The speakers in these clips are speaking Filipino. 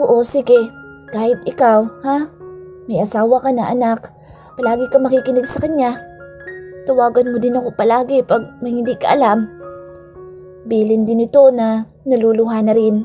Oo, sige. Kahit ikaw, ha? May asawa ka na anak. Palagi ka makikinig sa kanya. Tawagan mo din ako palagi pag may hindi ka alam. Bilin din ito na naluluha na rin.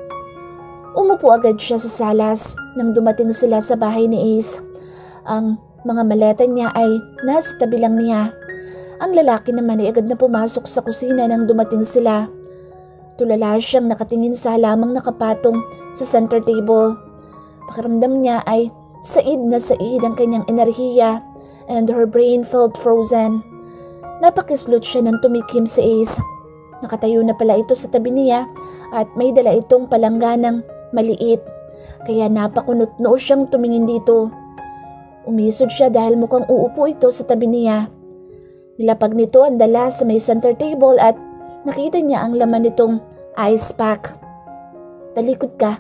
Umupo agad siya sa salas nang dumating sila sa bahay ni Ace. Ang mga maleta niya ay nasa tabi lang niya. Ang lalaki naman ay agad na pumasok sa kusina nang dumating sila. Tulala siyang nakatingin sa halamang nakapatong sa center table. Pakiramdam niya ay said na said ang kanyang enerhiya and her brain felt frozen. Napakislot siya nang tumikim si Ace. Nakatayo na pala ito sa tabi niya at may dala itong palangganang maliit. Kaya napakunot-noo siyang tumingin dito. Umisod siya dahil mukhang uupo ito sa tabi niya. Nilapag nito ang dala sa may center table at nakita niya ang laman nitong ice pack. Talikod ka.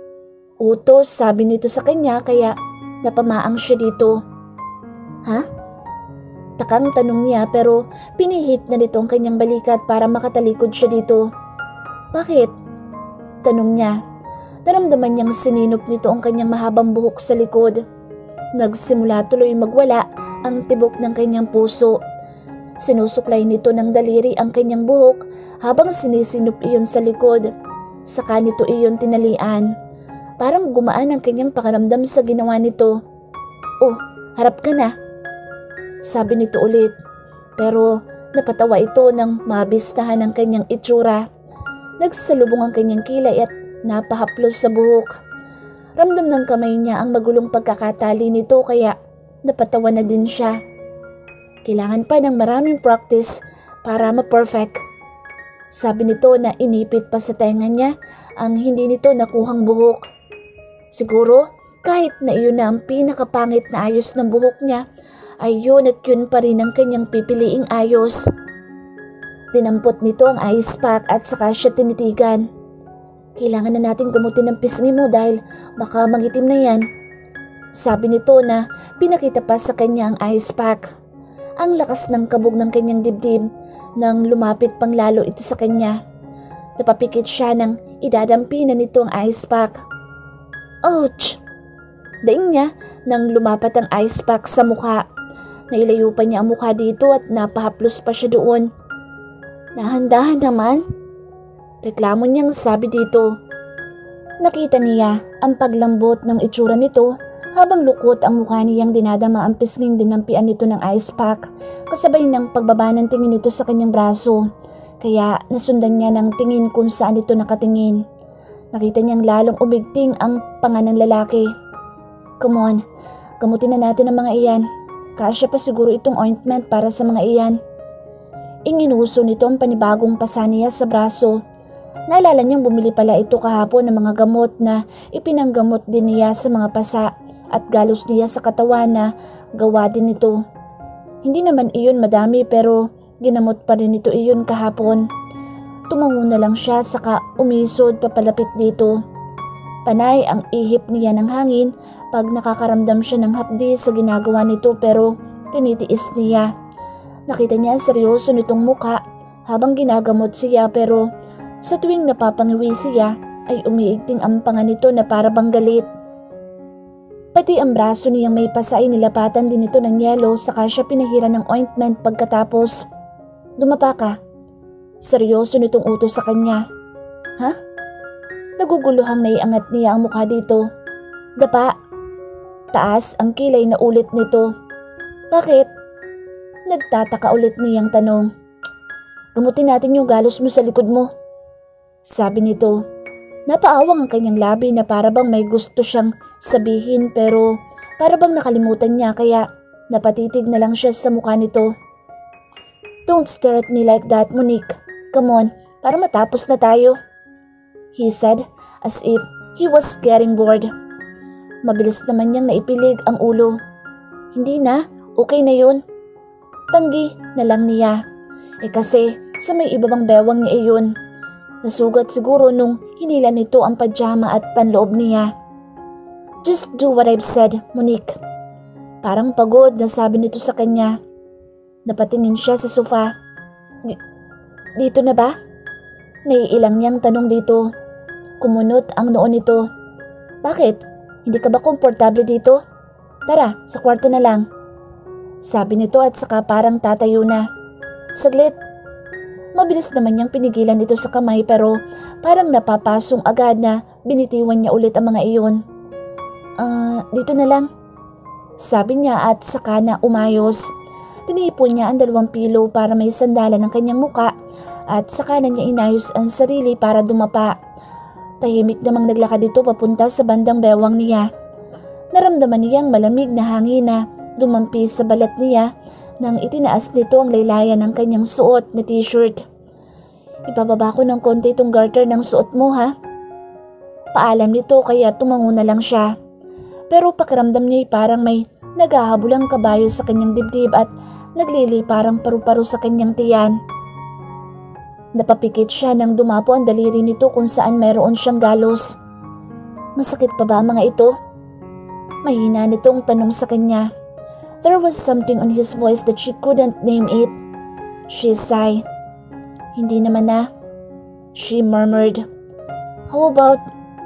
Utos, sabi nito sa kanya kaya napamaang siya dito. Ha? Takang tanong niya pero pinihit na nito ang kanyang balikat para makatalikod siya dito. Bakit? Tanong niya. Naramdaman niyang sininop nito ang kanyang mahabang buhok sa likod. Nagsimula tuloy magwala ang tibok ng kanyang puso. Sinusuklay nito ng daliri ang kanyang buhok habang sinisinop iyon sa likod. Saka nito iyon tinalian. Parang gumaan ang kanyang pakiramdam sa ginawa nito. Oh, harap ka na. Sabi nito ulit. Pero napatawa ito nang mabistahan ang kanyang itsura. Nagsalubong ang kanyang kilay at napahaplos sa buhok. Ramdam ng kamay niya ang magulong pagkakatali nito kaya napatawa na din siya. Kailangan pa ng maraming practice para ma-perfect. Sabi nito na inipit pa sa tenga niya ang hindi nito nakuhang buhok. Siguro kahit na iyon na ang pinakapangit na ayos ng buhok niya ay yun at yun pa rin ang kanyang pipiliing ayos. Dinampot nito ang ice pack at saka siya tinitigan. Kailangan na natin gamutin ang pisngi mo dahil baka mangitim na yan. Sabi nito na pinakita pa sa kanya ang ice pack. Ang lakas ng kabog ng kanyang dibdib nang lumapit pang lalo ito sa kanya. Napapikit siya nang idadampi na nito ang ice pack. Ouch! Daing niya nang lumapat ang ice pack sa mukha. Nailayo pa niya ang mukha dito at napahaplos pa siya doon. Dahan-dahan naman. Reklamo niyang sabi dito. Nakita niya ang paglambot ng itsura nito habang lukot ang mukha niyang dinadama ang pisnging dinampian nito ng ice pack kasabay ng pagbaba ng tingin nito sa kanyang braso. Kaya nasundan niya ng tingin kung saan ito nakatingin. Nakita niyang lalong umigting ang panga ng lalaki. Come on, gamutin na natin ang mga iyan. Kasya pa siguro itong ointment para sa mga iyan. Inginuso nito ang panibagong pasa niya sa braso. Naalala niyang bumili pala ito kahapon ng mga gamot na ipinanggamot din niya sa mga pasa at galos niya sa katawan na gawa din ito. Hindi naman iyon madami pero ginamot pa rin ito iyon kahapon. Tumango na lang siya saka umisod papalapit dito. Panay ang ihip niya ng hangin pag nakakaramdam siya ng hapdi sa ginagawa nito pero tinitiis niya. Nakita niya seryoso nitong muka habang ginagamot siya pero sa tuwing napapangiwi siya ay umiigting ang panga nito na para bang galit. Pati ang braso niyang may pasa ay nilapatan din ito ng yelo saka siya pinahiran ng ointment pagkatapos. Dumapa ka. Seryoso nitong utos sa kanya. Ha? Naguguluhang naiangat niya ang mukha dito. Dapa. Taas ang kilay na ulit nito. Bakit? Nagtataka ulit niyang tanong. Gamutin natin yung galos mo sa likod mo. Sabi nito. Napaawang ang kanyang labi na parabang may gusto siyang sabihin pero parabang nakalimutan niya kaya napatitig na lang siya sa mukha nito. Don't stare at me like that, Monique. Come on, para matapos na tayo. He said as if he was getting bored. Mabilis naman niyang naipilig ang ulo. Hindi na, okay na yun. Tanggi na lang niya. Kasi sa may iba bang bewang niya iyon. Nasugat siguro nung hinila nito ang pajama at panloob niya. Just do what I've said, Monique. Parang pagod na sabi nito sa kanya. Napatingin siya sa sofa. Dito na ba? Naiilang niyang tanong dito. Kumunot ang noo nito. Bakit? Hindi ka ba komportable dito? Tara, sa kwarto na lang. Sabi nito at saka parang tatayo na. Saglit. Mabilis naman niyang pinigilan ito sa kamay pero parang napapasong agad na binitiwan niya ulit ang mga iyon. Dito na lang. Sabi niya at saka na umayos. Tinipon niya ang 2 pilo para may sandalan ng kanyang muka at saka na niya inayos ang sarili para dumapa. Tahimik namang naglakad ito papunta sa bandang bewang niya. Naramdaman niyang malamig na hangin na dumampi sa balat niya nang itinaas nito ang laylayan ng kanyang suot na t-shirt. Ibababa ko ng konti itong garter ng suot mo ha? Paalam nito kaya tumango na lang siya. Pero pakiramdam niya parang may naghahabulang kabayo sa kanyang dibdib at naglili parang paru-paro sa kanyang tiyan. Napapikit siya nang dumapo ang daliri nito kung saan mayroon siyang galos. Masakit pa ba ang mga ito? Mahina nitong tanong sa kanya. There was something on his voice that she couldn't name it. She sighed. Hindi naman na. She murmured. How about,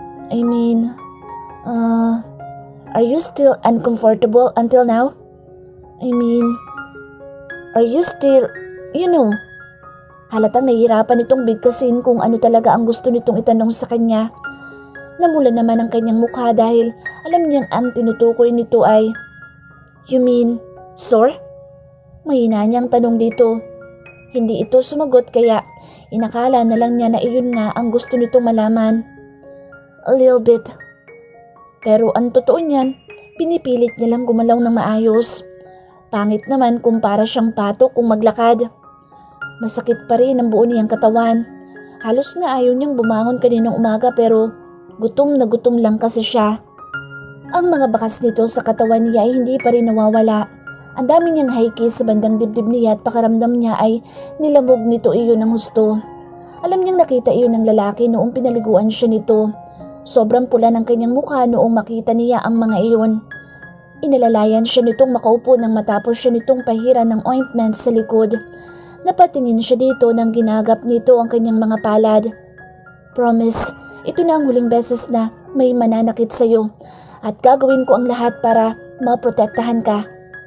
are you still uncomfortable until now? Are you still, Halatang nahihirapan itong bigkasin kung ano talaga ang gusto nitong itanong sa kanya. Namula naman ang kanyang mukha dahil alam niyang ang tinutukoy nito ay, You mean, sore? Mahina niyang tanong dito. Hindi ito sumagot kaya inakala na lang niya na iyon nga ang gusto nitong malaman. A little bit. Pero ang totoo niyan, pinipilit niya lang gumalaw ng maayos. Pangit naman kung para siyang pato kung maglakad. Masakit pa rin ang buo niyang katawan. Halos nga ayaw niyang bumangon kaninang umaga pero gutom na gutom lang kasi siya. Ang mga bakas nito sa katawan niya ay hindi pa rin nawawala. Ang dami niyang haiki sa bandang dibdib niya at pakaramdam niya ay nilamog nito iyon ng husto. Alam niyang nakita iyon ng lalaki noong pinaliguan siya nito. Sobrang pula ng kanyang mukha noong makita niya ang mga iyon. Inalalayan siya nitong makaupo nang matapos siya nitong pahira ng ointment sa likod. Napatingin siya dito nang ginagap nito ang kanyang mga palad. Promise, ito na ang huling beses na may mananakit sa'yo at gagawin ko ang lahat para maprotektahan ka.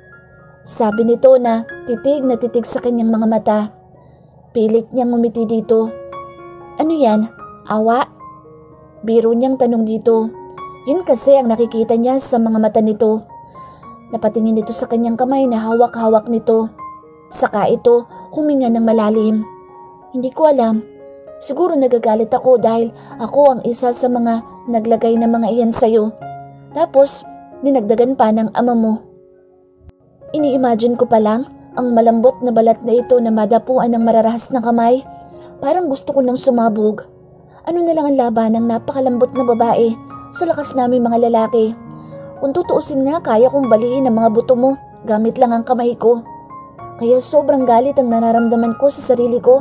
Sabi nito na titig sa kanyang mga mata. Pilit niyang ngumiti dito. Ano yan? Awa? Biro niyang tanong dito. Yun kasi ang nakikita niya sa mga mata nito. Napatingin ito sa kanyang kamay na hawak-hawak nito. Saka ito huminga ng malalim. Hindi ko alam. Siguro nagagalit ako dahil ako ang isa sa mga naglagay ng mga iyan sa'yo. Tapos, dinagdagan pa ng ama mo. Ini-imagine ko pa lang ang malambot na balat na ito na madapuan ng mararahas na kamay. Parang gusto ko nang sumabog. Ano na lang ang laban ng napakalambot na babae sa lakas namin mga lalaki. Kung tutuusin nga kaya kong baliin ang mga buto mo gamit lang ang kamay ko. Kaya sobrang galit ang nararamdaman ko sa sarili ko.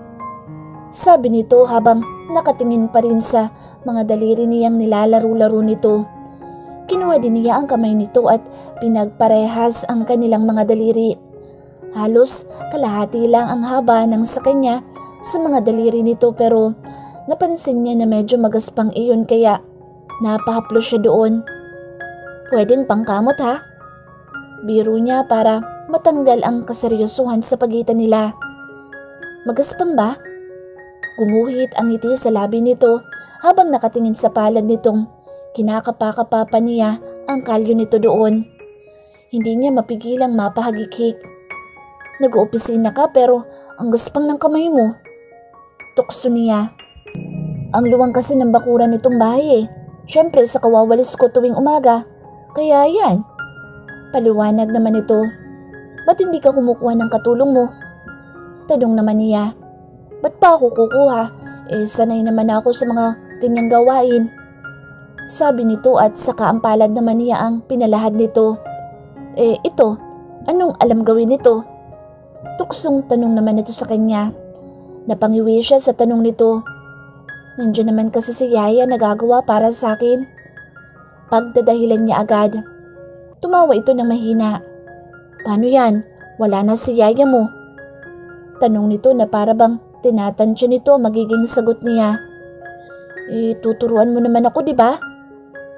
Sabi nito habang nakatingin pa rin sa mga daliri niyang nilalaro-laro nito. Kinuha din niya ang kamay nito at pinagparehas ang kanilang mga daliri. Halos kalahati lang ang haba ng sa kanya sa mga daliri nito pero napansin niya na medyo magaspang iyon kaya napahaplo siya doon. Pwedeng pangkamot ha? Biro niya para matanggal ang kaseryosohan sa pagitan nila. Magaspang ba? Gumuhit ang ngiti sa labi nito habang nakatingin sa palad nitong kinakapa-kapa pa niya ang kalyo nito doon. Hindi niya mapigilang mapahagikik. Nag-oopisina ka pero ang gaspang ng kamay mo. Tukso niya. Ang luwang kasi ng bakuran nitong bahay eh. Siyempre sa kawawalis ko tuwing umaga. Kaya yan. Paliwanag naman ito. Ba't hindi ka kumukuha ng katulong mo? Tanong naman niya. Ba't pa ako kukuha? Sanay naman ako sa mga ganyang gawain. Sabi nito at saka ang palad naman niya ang pinalahad nito. Ito, anong alam gawin nito? Tuksong tanong naman nito sa kanya. Napangiwi siya sa tanong nito. Nandiyan naman kasi si Yaya nagagawa para sa akin. Pagdadahilan niya agad. Tumawa ito ng mahina. Paano yan? Wala na si Yaya mo. Tanong nito na para bang tinatansya nito magiging sagot niya. Tuturuan mo naman ako, di ba?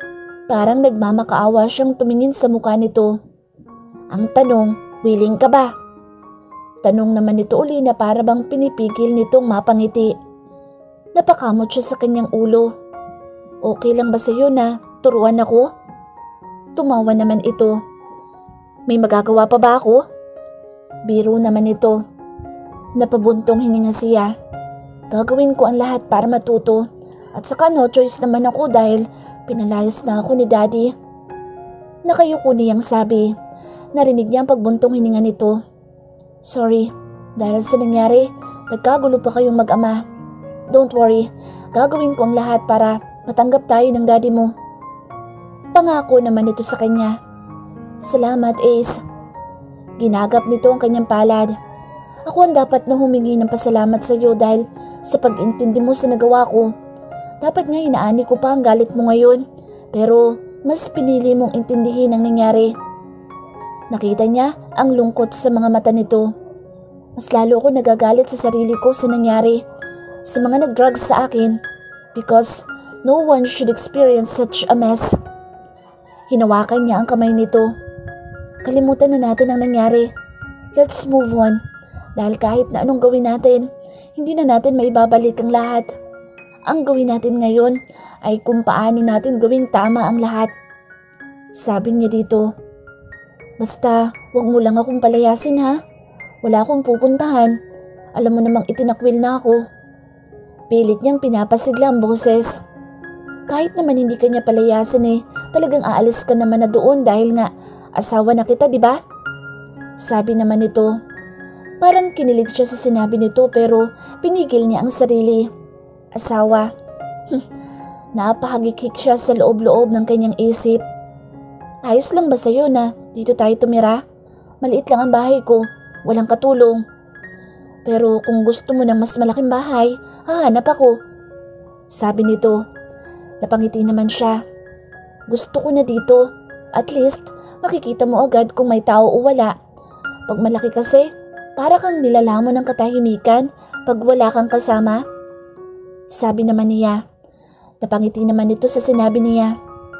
Parang nagmamakaawa siyang tumingin sa mukha nito. Ang tanong, willing ka ba? Tanong naman nito uli na para bang pinipigil nitong mapangiti. Napakamot siya sa kanyang ulo. Okay lang ba sa'yo na turuan ako? Tumawa naman ito. May magagawa pa ba ako? Biro naman ito. Napabuntong hininga siya. Gagawin ko ang lahat para matuto at saka no choice naman ako dahil pinalayas na ako ni Daddy. Nakayuko niyang sabi. Narinig niya ang pagbuntong hininga nito. Sorry, dahil sa nangyari, nagkagulo pa kayong mag-ama. Don't worry, gagawin ko ang lahat para matanggap tayo ng daddy mo. Pangako naman ito sa kanya. Salamat, Ace. Ginagap nito ang kanyang palad. Ako ang dapat na humingi ng pasalamat sa iyo dahil sa pag-intindi mo sa nagawa ko. Dapat nga inaani ko pa ang galit mo ngayon, pero mas pinili mong intindihin ang nangyari. Nakita niya ang lungkot sa mga mata nito. Mas lalo ako nagagalit sa sarili ko sa nangyari, sa mga nag-drugs sa akin, because no one should experience such a mess. Hinawakan niya ang kamay nito. Kalimutan na natin ang nangyari. Let's move on. Dahil kahit na anong gawin natin, hindi na natin maibabalik ang lahat. Ang gawin natin ngayon ay kung paano natin gawing tama ang lahat. Sabi niya dito. Basta, wag mo lang akong palayasin ha. Wala akong pupuntahan. Alam mo namang itinakwil na ako. Pilit niyang pinapasigla ang boses. Kahit naman hindi kanya palayasin talagang aalis ka naman na doon dahil nga asawa na kita, di ba? Sabi naman nito. Parang kinilig siya sa sinabi nito pero pinigil niya ang sarili. Asawa. Napahagikik siya sa loob-loob ng kanyang isip. Ayos lang ba sa'yo na dito tayo tumira? Maliit lang ang bahay ko, walang katulong. Pero kung gusto mo ng mas malaking bahay, hahanap ako. Sabi nito. Napangiti naman siya. Gusto ko na dito. At least, makikita mo agad kung may tao o wala. Pag malaki kasi, para kang nilalamon ng katahimikan pag wala kang kasama. Sabi naman niya. Napangiti naman ito sa sinabi niya.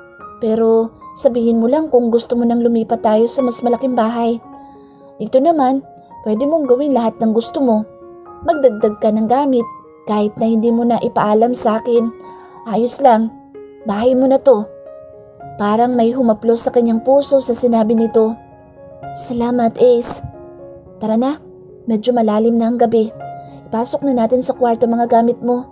Pero sabihin mo lang kung gusto mo nang lumipat tayo sa mas malaking bahay. Dito naman, pwede mong gawin lahat ng gusto mo. Magdagdag ka ng gamit kahit na hindi mo na ipaalam sa akin. Ayos lang, bahay mo na to. Parang may humaplos sa kanyang puso sa sinabi nito. Salamat, Ace. Tara na, medyo malalim na ang gabi. Ipasok na natin sa kwarto mga gamit mo.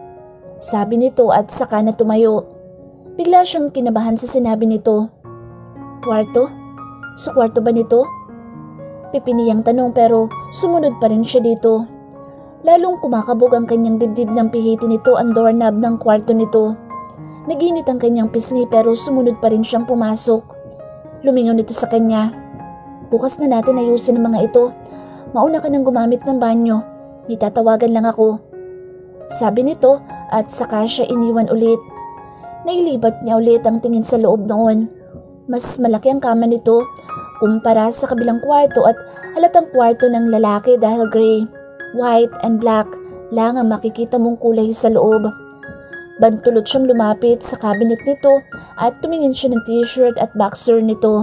Sabi nito at saka na tumayo. Bigla siyang kinabahan sa sinabi nito. Kwarto? Sa kwarto ba nito? Pipiniyang tanong pero sumunod pa rin siya dito. Lalong kumakabog ang kanyang dibdib ng pihitin nito ang doorknob ng kwarto nito. Naginit ang kanyang pisngi pero sumunod pa rin siyang pumasok. Lumingon ito sa kanya. Bukas na natin ayusin ang mga ito. Mauna ka nang gumamit ng banyo. May tatawagan lang ako. Sabi nito at saka siya iniwan ulit. Nailibat niya ulit ang tingin sa loob noon. Mas malaki ang kama nito kumpara sa kabilang kwarto at halatang kwarto ng lalaki dahil gray, white and black lang ang makikita mong kulay sa loob. Bantulot siyang lumapit sa cabinet nito at tumingin siya ng t-shirt at boxer nito.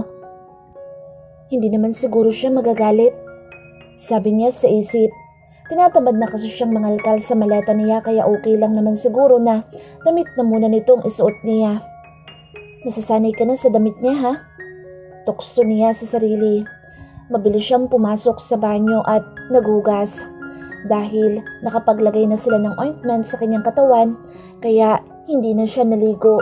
Hindi naman siguro siya magagalit. Sabi niya sa isip. Tinatamad na kasi siyang mangalkal sa maleta niya kaya okay lang naman siguro na damit na muna nitong isuot niya. Nasasanay ka na sa damit niya ha? Tukso niya sa sarili. Mabilis siyang pumasok sa banyo at naghugas. Dahil nakapaglagay na sila ng ointment sa kanyang katawan kaya hindi na siya naligo.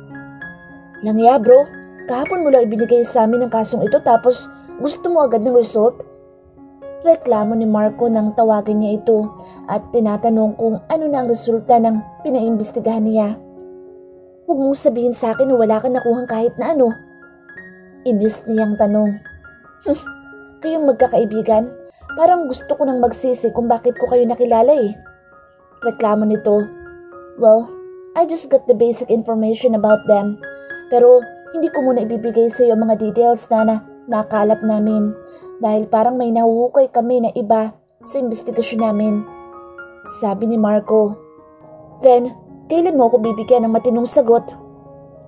Langya bro, kahapon mo lang ibinigay sa amin ang kasong ito tapos gusto mo agad ng result? Reklamo ni Marco nang tawagan niya ito at tinatanong kung ano na ang resulta ng pinaimbestigahan niya. Huwag mong sabihin sa akin na wala ka nakuhang kahit na ano. Inis niyang tanong. Kayong magkakaibigan, parang gusto ko nang magsisi kung bakit ko kayo nakilala Reklamo nito. Well, I just got the basic information about them. Pero hindi ko muna ibibigay sa iyo mga details na nakalap namin. Dahil parang may nahuhukay kami na iba sa investigasyon namin. Sabi ni Marco. Then, kailan mo ako bibigyan ng matinong sagot?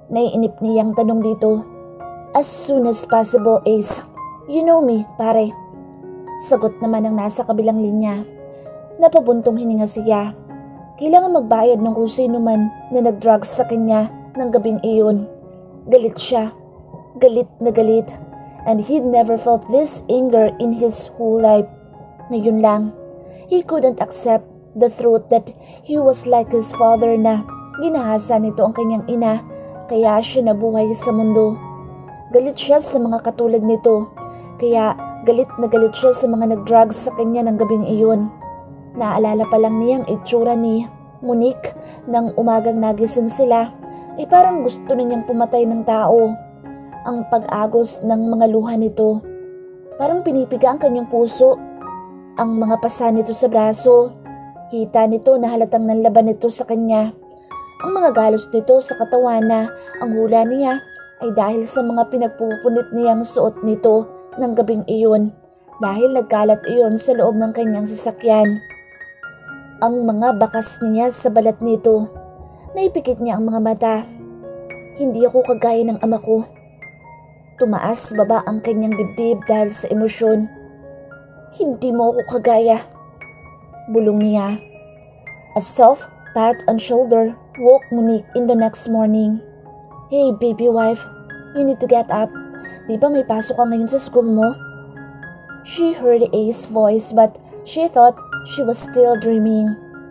Naiinip niyang tanong dito. As soon as possible, Ace. You know me, pare. Sagot naman ng nasa kabilang linya. Napabuntong hininga siya. Kailangan magbayad ng kung sino man na nag-drugs sa kanya ng gabing iyon. Galit siya. Galit na galit. And he'd never felt this anger in his whole life. Ngayon lang, he couldn't accept the truth that he was like his father na ginahasa nito ang kanyang ina kaya siya nabuhay sa mundo. Galit siya sa mga katulad nito kaya galit na galit siya sa mga nag-drugs sa kanya ng gabing iyon. Naalala pa lang niyang itsura ni Monique nang umagang nagising sila ay parang gusto na niyang pumatay ng tao. Ang pag-agos ng mga luha nito, parang pinipiga ang kanyang puso. Ang mga pasa nito sa braso, hita nito na halatang nanlaban nito sa kanya. Ang mga galos nito sa katawan na ang hula niya ay dahil sa mga pinagpupunit niyang suot nito ng gabing iyon dahil nagkalat iyon sa loob ng kanyang sasakyan. Ang mga bakas niya sa balat nito, naipikit niya ang mga mata. Hindi ako kagaya ng ama ko. Tumaas baba ang kanyang dibdib dahil sa emosyon. Hindi mo ako kagaya. Bulong niya. A soft pat on shoulder woke Monique in the next morning. Hey baby wife, you need to get up. Di ba may pasok ka ngayon sa school mo? She heard Ace's voice but she thought she was still dreaming.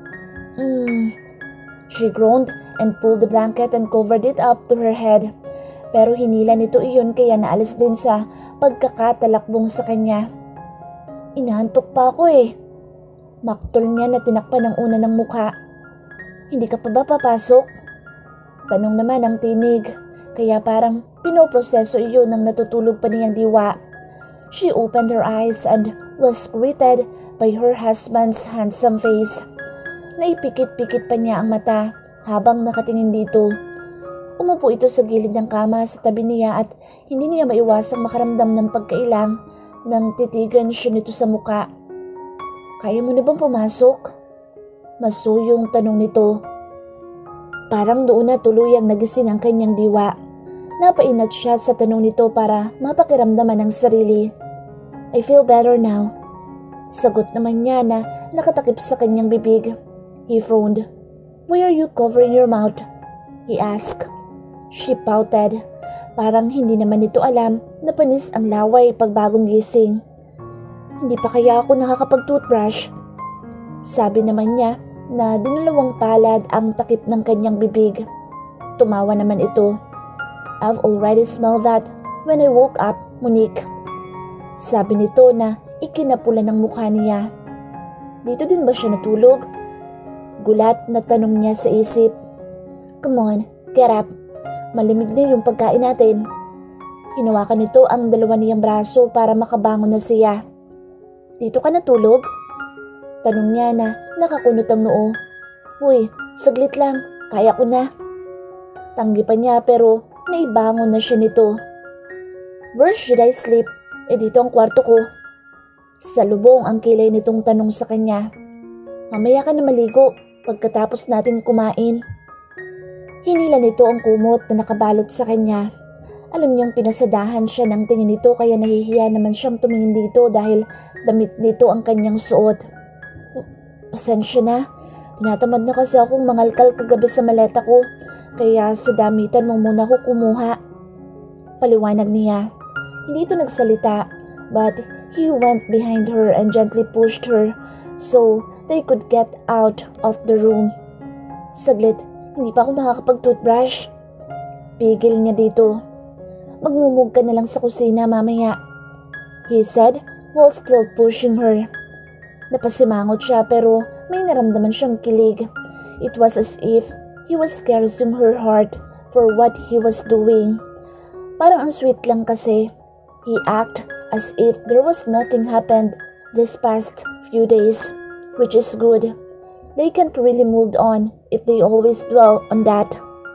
She groaned and pulled the blanket and covered it up to her head. Pero hinila nito iyon kaya naalis din sa pagkakatalakbong sa kanya. Inaantok pa ako eh. Maktol niya na tinakpan ng una ng mukha. Hindi ka pa ba papasok? Tanong naman ang tinig, kaya parang pinoproseso iyon ng natutulog pa niyang diwa. She opened her eyes and was greeted by her husband's handsome face. Naipikit-pikit pa niya ang mata habang nakatingin dito. Umupo ito sa gilid ng kama sa tabi niya at hindi niya maiwasang makaramdam ng pagkailang nang titigan siya nito sa muka. Kaya mo na bang pumasok? Masuyong tanong nito. Parang doon na tuluyang nagising ang kanyang diwa. Napainat siya sa tanong nito para mapakiramdaman ang sarili. I feel better now. Sagot naman niya na nakatakip sa kanyang bibig. He frowned. Why are you covering your mouth? He asked. She pouted. Parang hindi naman nito alam na panis ang laway pagbagong gising. Hindi pa kaya ako nakakapag-toothbrush? Sabi naman niya na dinalawang palad ang takip ng kanyang bibig. Tumawa naman ito. I've already smelled that when I woke up, Monique. Sabi nito na ikinapula ng mukha niya. Dito din ba siya natulog? Gulat na tanong niya sa isip. Come on, get up. Malamig na yung pagkain natin. Hinawakan nito ang dalawa niyang braso para makabangon na siya. Dito ka natulog? Tanong niya na nakakunot ang noo. Uy, saglit lang, kaya ko na. Tanggi pa niya pero naibangon na siya nito. Where should I sleep? Dito ang kwarto ko. Salubong ang kilay nitong tanong sa kanya. Mamaya ka na maligo pagkatapos natin kumain. Hinila nito ang kumot na nakabalot sa kanya. Alam niyang pinasadahan siya ng tingin nito kaya nahihiya naman siyang tumingin dito dahil damit nito ang kanyang suot. Pasensya na, tinatamad na kasi akong mangalkal kagabi sa maleta ko kaya sa damitan mo muna ako kumuha. Paliwanag niya. Hindi ito nagsalita but he went behind her and gently pushed her so they could get out of the room. Saglit, hindi pa ako nakakapag-toothbrush. Pigil niya dito. Magmumug ka na lang sa kusina mamaya, he said while still pushing her. Napasimangot siya pero may naramdaman siyang kilig. It was as if he was caressing her heart for what he was doing. Parang ang sweet lang kasi. He acted as if there was nothing happened this past few days, which is good. They can't really move on if they always dwell on that.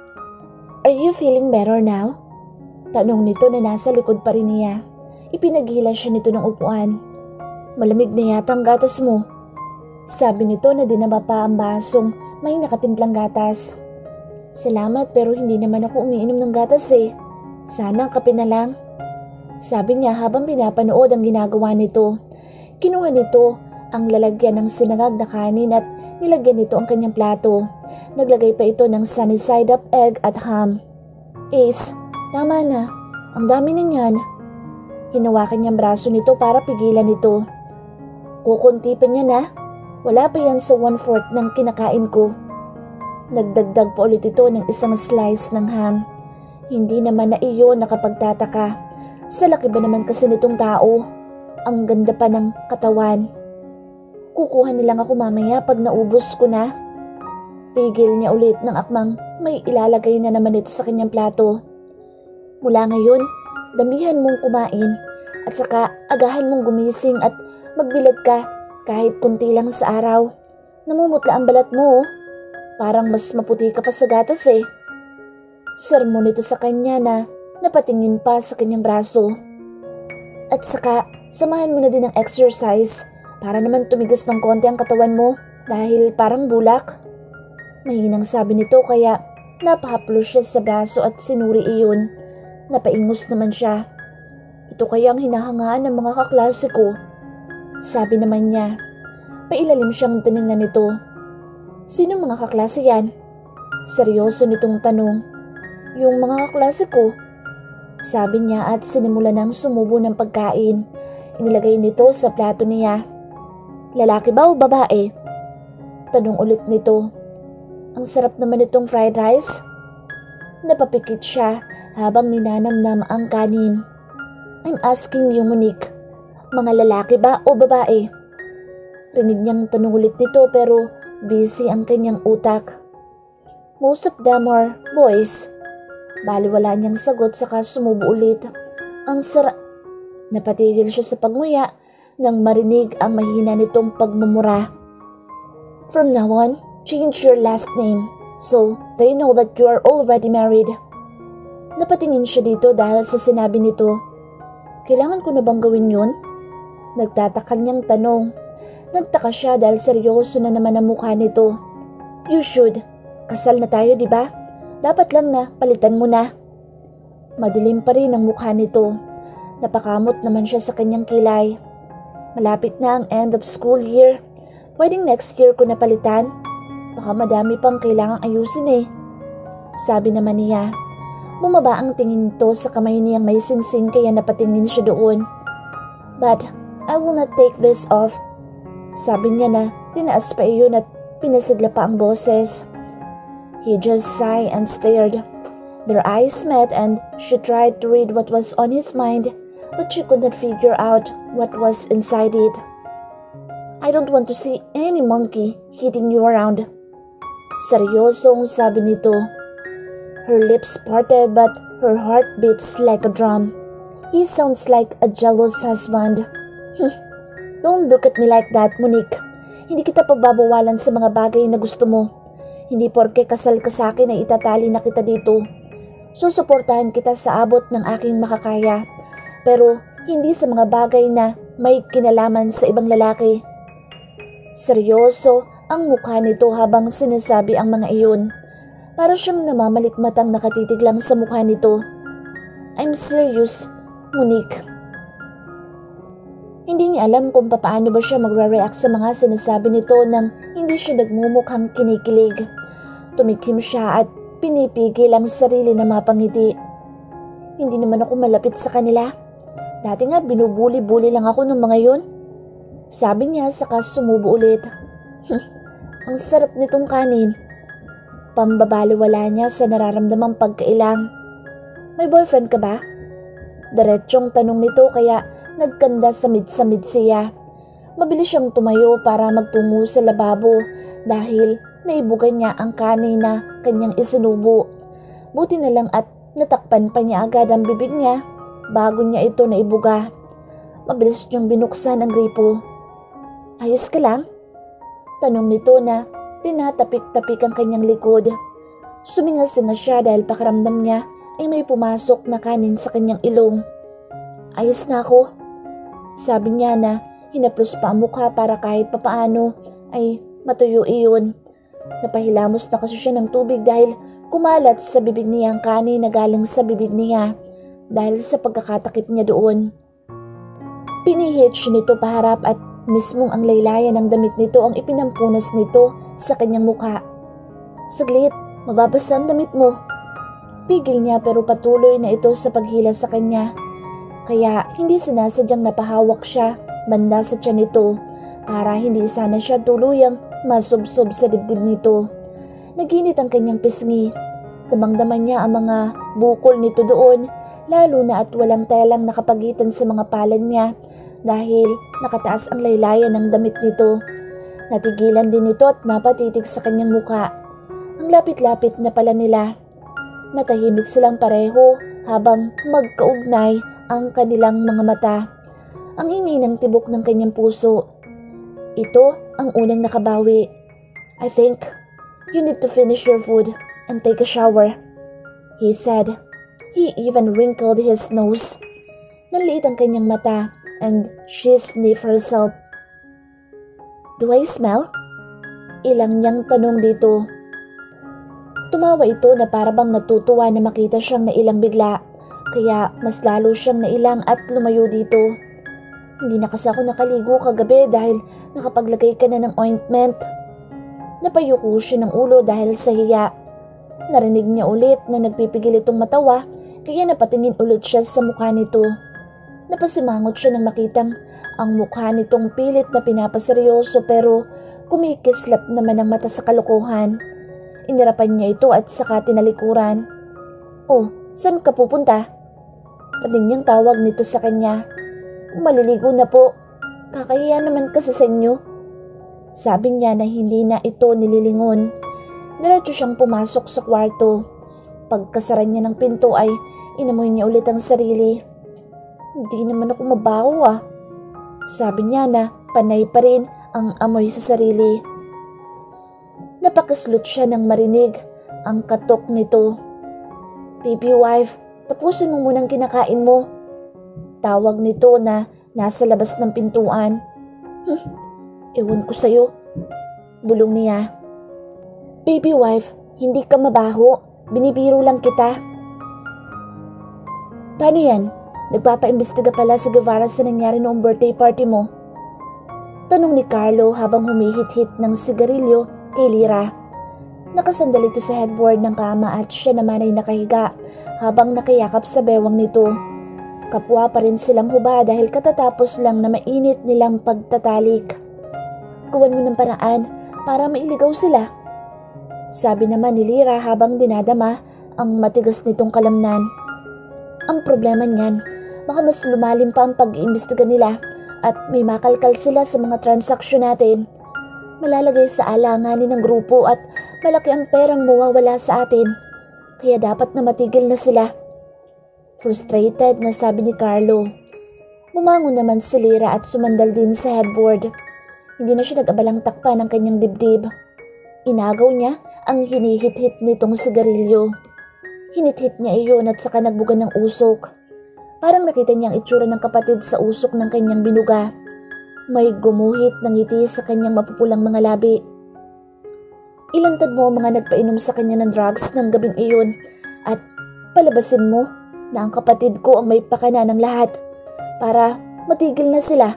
Are you feeling better now? Tanong nito na nasa likod pa rin niya. Ipinagila siya nito ng upuan. Malamig na yata ang gatas mo. Sabi nito na dinaba pa ang basong may nakatimplang gatas. Salamat pero hindi naman ako umiinom ng gatas eh. Sana kape na lang. Sabi niya habang pinapanood ang ginagawa nito. Kinuha nito ang lalagyan ng sinangag na kanin at nilagyan nito ang kanyang plato. Naglagay pa ito ng sunny side up egg at ham. Ace, tama na. Ang dami na niyan. Hinawakan niyang braso nito para pigilan ito. Kukunti pa niya na. Wala pa yan sa 1/4 ng kinakain ko. Nagdagdag pa ulit ito ng isang slice ng ham. Hindi naman na iyon nakapagtataka. Sa laki ba naman kasi nitong tao? Ang ganda pa ng katawan. Kukuha na lang ako mamaya pag naubos ko na. Pigil niya ulit ng akmang may ilalagay na naman ito sa kanyang plato. Mula ngayon, damihan mong kumain at saka agahan mong gumising at magbilad ka kahit kunti lang sa araw. Namumutla ang balat mo. Parang mas maputi ka pa sa gatas eh. Sermon nito sa kanya na napatingin pa sa kanyang braso. At saka, samahan mo na din ng exercise para naman tumigas ng konti ang katawan mo dahil parang bulak. Mahinang sabi nito kaya napahaplos siya sa braso at sinuri iyon. Napaingos naman siya. Ito kaya ang hinahangaan ng mga kaklase ko. Sabi naman niya. Pailalim siyang tiningnan nito. Sino mga kaklase yan? Seryoso nitong tanong. Yung mga kaklase ko. Sabi niya at sinimula ng sumubo ng pagkain. Inilagay nito sa plato niya. Lalaki ba o babae? Tanong ulit nito. Ang sarap naman itong fried rice. Napapikit siya habang ninanamnam ang kanin. I'm asking you, Monique. Mga lalaki ba o babae? Rinig niyang tanong ulit nito pero busy ang kanyang utak. Most of them are boys. Baliwala niyang sagot saka sumubo ulit. Ang sarap. Napatigil siya sa pagnguya nang marinig ang mahina nitong pagmumura. From now on, change your last name so they know that you are already married. Napatingin siya dito dahil sa sinabi nito. Kailangan ko na bang gawin yun? Nagtataka niyang tanong. Nagtaka siya dahil seryoso na naman ang mukha nito. You should. Kasal na tayo, di ba? Dapat lang na palitan mo na. Madilim pa rin ang mukha nito. Napakamot naman siya sa kanyang kilay. Malapit na ang end of school year. Pwedeng next year ko na palitan. Baka madami pang kailangang ayusin eh. Sabi naman niya. Bumaba ang tingin nito sa kamay niyang may singsing kaya napatingin siya doon. But I will not take this off. Sabi niya na tinaas pa iyon at pinasigla pa ang boses. He just sighed and stared. Their eyes met and she tried to read what was on his mind, but she could not figure out what was inside it. I don't want to see any monkey hitting you around. Seryosong sabi nito. Her lips parted but her heart beats like a drum. He sounds like a jealous husband. Don't look at me like that, Monique. Hindi kita pagbabawalan sa mga bagay na gusto mo. Hindi porke kasal ka sa akin ay itatali na kita dito. Susuportahan kita sa abot ng aking makakaya. Pero hindi sa mga bagay na may kinalaman sa ibang lalaki. Seryoso ang mukha nito habang sinasabi ang mga iyon. Para siyang namamalikmatang nakatitig lang sa mukha nito. I'm serious, Monique. Hindi niya alam kung paano ba siya magre-react sa mga sinasabi nito nang hindi siya nagmumukhang kinikilig. Tumikim siya at pinipigil ang sarili na mapangiti. Hindi naman ako malapit sa kanila. Dati nga binubuli-buli lang ako ng mga yun. Sabi niya saka sumubo ulit. Ang sarap nitong kanin. Pambabaliwala niya sa nararamdamang pagkailang. May boyfriend ka ba? Diretsyong tanong nito kaya nagkanda samid-samid siya. Mabilis siyang tumayo para magtungo sa lababo dahil naibugan niya ang kanin na kanyang isinubo. Buti na lang at natakpan pa niya agad ang bibig niya bago niya ito naibuga. Mabilis niyang binuksan ang gripo. Ayos ka lang? Tanong nito na tinatapik-tapik ang kanyang likod. Suminga-singa siya dahil pakiramdam niya ay may pumasok na kanin sa kanyang ilong. Ayos na ako. Sabi niya na hinaplos pa ang mukha para kahit papaano ay matuyo iyon. Napahilamos na kasi siya ng tubig dahil Kumalat sa bibig niya ang kanin na galing sa bibig niya dahil sa pagkakatakip niya doon. Pinihitch nito paharap at mismong ang laylayan ng damit nito ang ipinampunas nito sa kanyang mukha. Saglit, mababasa ang damit mo. Pigil niya pero patuloy na ito sa paghila sa kanya. Kaya hindi sinasadyang napahawak siya banda sa tiyan nito para hindi sana siya tuluyang masubsob sa dibdib nito. Naginit ang kanyang pisngi. Damang-daman niya ang mga bukol nito doon, lalo na at walang telang nakapagitan sa mga palad niya dahil nakataas ang laylayan ng damit nito. Natigilan din ito at napatitig sa kanyang muka. Ang lapit-lapit na pala nila. Natahimik silang pareho habang magkaugnay ang kanilang mga mata. Ang ingay ng tibok ng kanyang puso. Ito ang unang nakabawi. I think you need to finish your food and take a shower, he said. He even wrinkled his nose. Nanliit ang kanyang mata and she sniffed herself. Do I smell? Ilang niyang tanong dito. Tumawa ito na parabang natutuwa na makita siyang nailang bigla, kaya mas lalo siyang nailang at lumayo dito. Hindi na kasi ako nakaligo kagabi dahil nakapaglagay ka na ng ointment. Napayuko siya ng ulo dahil sa hiya. Narinig niya ulit na nagpipigil itong matawa, kaya napatingin ulit siya sa mukha nito. Napasimangot siya nang makitang ang mukha nitong pilit na pinapaseryoso pero kumikislap naman ang mata sa kalokohan. Inirapan niya ito at saka tinalikuran. Oh, saan ka pupunta? Rinig niyang tawag nito sa kanya. Maliligo na po. Kakahiya naman kasi sa inyo. Sabi niya na hindi na ito nililingon. Diretso siyang pumasok sa kwarto. Pagkasara niya ng pinto ay inamoy niya ulit ang sarili. Hindi naman ako mabaho Sabi niya na panay pa rin ang amoy sa sarili. Napakaslot siya nang marinig ang katok nito. Baby wife, tapusin mo munang kinakain mo. Tawag nito na nasa labas ng pintuan. Ewan ko sa'yo. Bulong niya. Baby wife, hindi ka mabaho. Binibiro lang kita. Paano yan? Nagpapaimbestiga pala si Guevara sa nangyari noong birthday party mo. Tanong ni Carlo habang humihit-hit ng sigarilyo kay Lyra. Nakasandal ito sa headboard ng kama at siya naman ay nakahiga habang nakayakap sa bewang nito. Kapwa pa rin silang huba dahil katatapos lang na mainit nilang pagtatalik. Gawan mo ng paraan para mailigaw sila. Sabi naman ni Lyra habang dinadama ang matigas nitong kalamnan. Ang problema niyan, baka mas lumalim pa ang pag-iimbestiga nila at may makalkal sila sa mga transaksyon natin. Malalagay sa alanganin ng grupo at malaki ang perang mawawala sa atin. Kaya dapat na matigil na sila. Frustrated na sabi ni Carlo. Bumangon naman si Lyra at sumandal din sa headboard. Hindi na siya nag-abalang takpan ng kanyang dibdib. Inagaw niya ang hinihit-hit nitong sigarilyo. Hinit-hit niya iyon at saka nagbuga ng usok. Parang nakita niya ang itsura ng kapatid sa usok ng kanyang binuga. May gumuhit ng ngiti sa kanyang mapupulang mga labi. Ilantad mo ang mga nagpainom sa kanya ng drugs ng gabing iyon at palabasin mo na ang kapatid ko ang may pakana ng lahat para matigil na sila.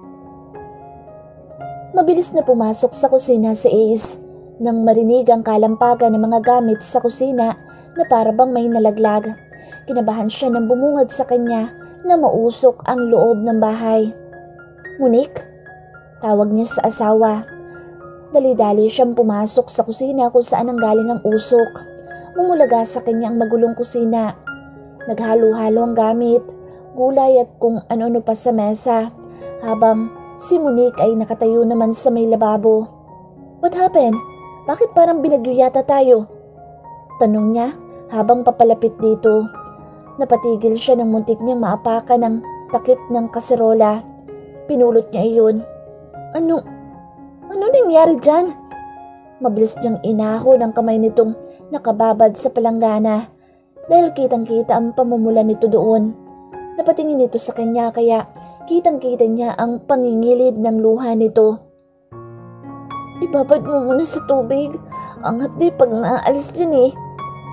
Mabilis na pumasok sa kusina si Ace nang marinig ang kalampagan ng mga gamit sa kusina na parabang may nalaglag. Kinabahan siya nang bumungad sa kanya na mausok ang loob ng bahay. Monique? Tawag niya sa asawa. Dali-dali siyang pumasok sa kusina kung saan ang galing ang usok. Mumulaga sa kanya ang magulong kusina. Naghalo-halo ang gamit, gulay at kung ano-ano pa sa mesa, habang si Monique ay nakatayo naman sa may lababo. What happened? Bakit parang binagyo yata tayo? Tanong niya habang papalapit dito. Napatigil siya ng muntik niyang maapakan ng takip ng kaserola. Pinulot niya iyon. Ano nangyari dyan? Mabilis niyang inaho ng kamay nitong nakababad sa palanggana dahil kitang-kita ang pamumula nito doon. Napatingin ito sa kanya kaya kitang-kita niya ang pangingilid ng luha nito. Ibabad mo muna sa tubig. Ang hapdi pag naalis din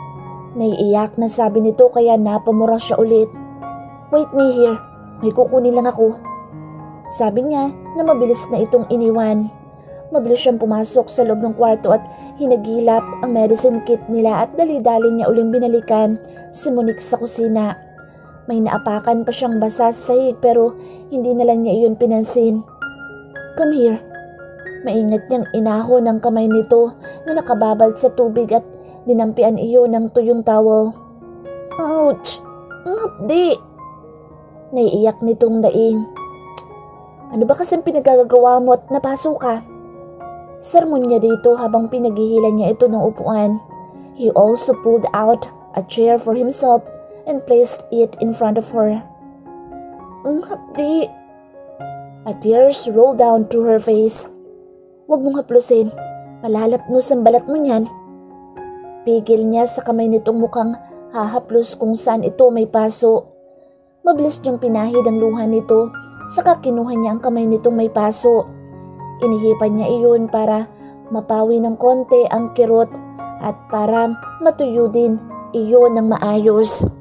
Naiiyak na sabi nito kaya napamura siya ulit. Wait me here, may kukunin lang ako. Sabi niya na mabilis na itong iniwan. Mabilis siyang pumasok sa loob ng kwarto at hinagilap ang medicine kit nila at dali-dali niya uling binalikan si Monique sa kusina. May naapakan pa siyang basa sa sahig pero hindi na lang niya iyon pinansin. Come here. Maingat niyang inahon ang kamay nito na nakababad sa tubig at dinampian iyon ng tuyong towel. Ouch! Ang hapdi! Naiiyak nitong daing. Ano ba kasing pinagagawa mo at napaso ka? Sermon niya dito habang pinaghihilan niya ito ng upuan. He also pulled out a chair for himself and placed it in front of her. Ang hapdi! A tears rolled down to her face. Huwag mong haplusin. Malalapnos ang balat mo niyan. Pigil niya sa kamay nitong mukhang hahaplos kung saan ito may paso. Mabilis niyang pinahid ang luha nito, saka kinuha niya ang kamay nitong may paso. Inihipan niya iyon para mapawi ng konti ang kirot at para matuyo din iyon ng maayos.